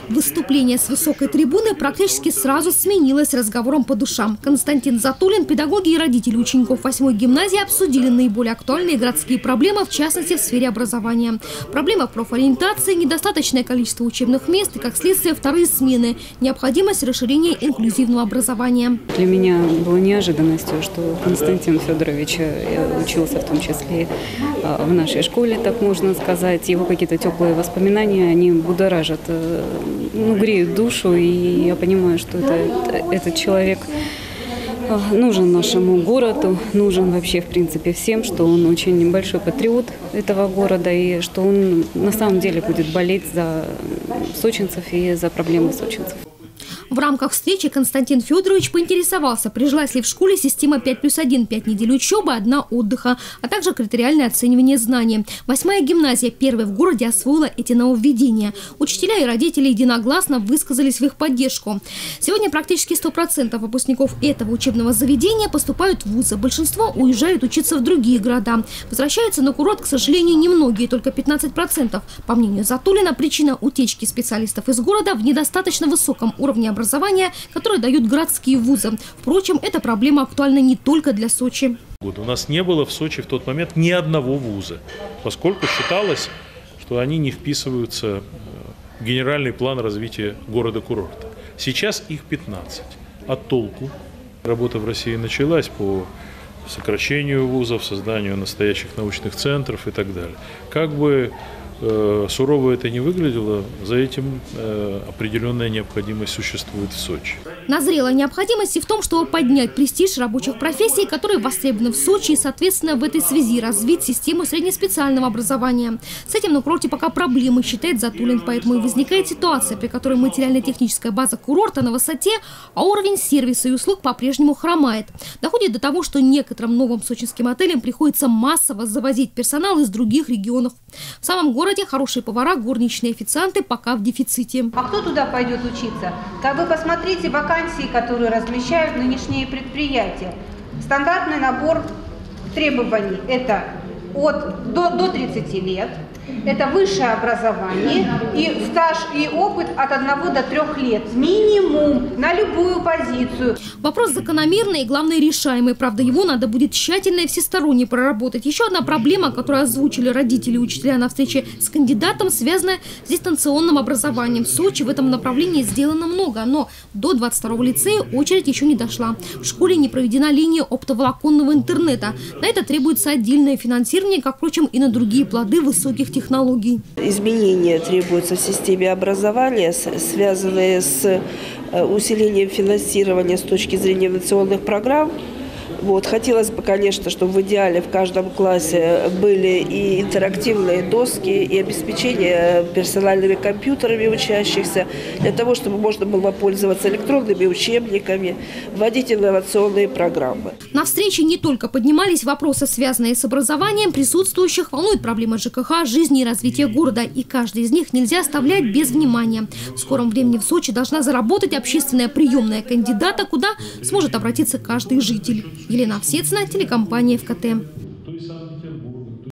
Выступление с высокой трибуны практически сразу сменилось разговором по душам. Константин Затулин, педагоги и родители учеников 8-й гимназии обсудили наиболее актуальные городские проблемы, в частности в сфере образования. Проблема профориентации, недостаточное количество учебных мест и, как следствие, вторые смены, необходимость расширения инклюзивного образования. Для меня было неожиданностью, что Константин Федорович учился в том числе в нашей школе, так можно сказать. Его какие-то теплые воспоминания, они будоражат, греют душу, и я понимаю, что этот человек нужен нашему городу, нужен вообще в принципе всем, что он очень большой патриот этого города и что он на самом деле будет болеть за сочинцев и за проблемы сочинцев. В рамках встречи Константин Федорович поинтересовался, прижилась ли в школе система 5+1, 5 недель учебы, 1 отдыха, а также критериальное оценивание знаний. 8-я гимназия первой в городе освоила эти нововведения. Учителя и родители единогласно высказались в их поддержку. Сегодня практически 100% выпускников этого учебного заведения поступают в вузы. Большинство уезжают учиться в другие города. Возвращаются на курорт, к сожалению, немногие, только 15%. По мнению Затулина, причина утечки специалистов из города в недостаточно высоком уровне образования, которые дают городские вузы. Впрочем, эта проблема актуальна не только для Сочи. У нас не было в Сочи в тот момент ни одного вуза, поскольку считалось, что они не вписываются в генеральный план развития города-курорта. Сейчас их 15. А толку? Работа в России началась по сокращению вузов, созданию настоящих научных центров и так далее. Как бы сурово это не выглядело, за этим определенная необходимость существует в Сочи. Назрела необходимость и в том, чтобы поднять престиж рабочих профессий, которые востребованы в Сочи, и, соответственно, в этой связи развить систему среднеспециального образования. С этим на курорте пока проблемы, считает Затулин, поэтому и возникает ситуация, при которой материально-техническая база курорта на высоте, а уровень сервиса и услуг по-прежнему хромает. Доходит до того, что некоторым новым сочинским отелям приходится массово завозить персонал из других регионов. В самом городе хорошие повара, горничные, официанты пока в дефиците. А кто туда пойдет учиться? Как вы посмотрите вакансии, которые размещают нынешние предприятия. Стандартный набор требований – это до 30 лет, это высшее образование и стаж и опыт от 1 до 3 лет. Минимум на любую позицию. Вопрос закономерный и, главное, решаемый. Правда, его надо будет тщательно и всесторонне проработать. Еще одна проблема, которую озвучили родители и учителя на встрече с кандидатом, связана с дистанционным образованием. В Сочи в этом направлении сделано много, но до 22-го лицея очередь еще не дошла. В школе не проведена линия оптоволоконного интернета. На это требуется отдельное финансирование, как, впрочем, и на другие плоды высоких технологий. Изменения требуются в системе образования, связанные с усилением финансирования с точки зрения инновационных программ. Хотелось бы, конечно, чтобы в идеале в каждом классе были и интерактивные доски, и обеспечение персональными компьютерами учащихся, для того, чтобы можно было пользоваться электронными учебниками, вводить инновационные программы. На встрече не только поднимались вопросы, связанные с образованием, присутствующих волнует проблемы ЖКХ, жизни и развития города, и каждый из них нельзя оставлять без внимания. В скором времени в Сочи должна заработать общественная приемная кандидата, куда сможет обратиться каждый житель. Елена Овсецина, телекомпания ФКТ.